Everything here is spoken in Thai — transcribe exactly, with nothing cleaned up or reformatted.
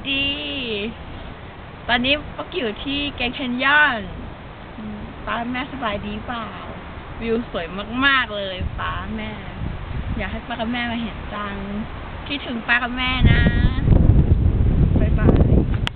ดี ตอนนี้ป๊อกอยู่ที่แกรนด์แคนยอนป้าแม่สบายดีเปล่า วิวสวยมากๆเลยป้าแม่ อยากให้ป้ากับแม่มาเห็นจัง คิดถึงป้ากับแม่นะ